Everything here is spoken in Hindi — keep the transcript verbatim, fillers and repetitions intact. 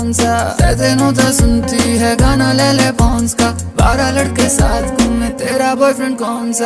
कौन सा, तेनों तो सुनती है गाना ले ले पॉन्स का, बारह लड़के साथ घूमे तेरा बॉयफ्रेंड कौन सा।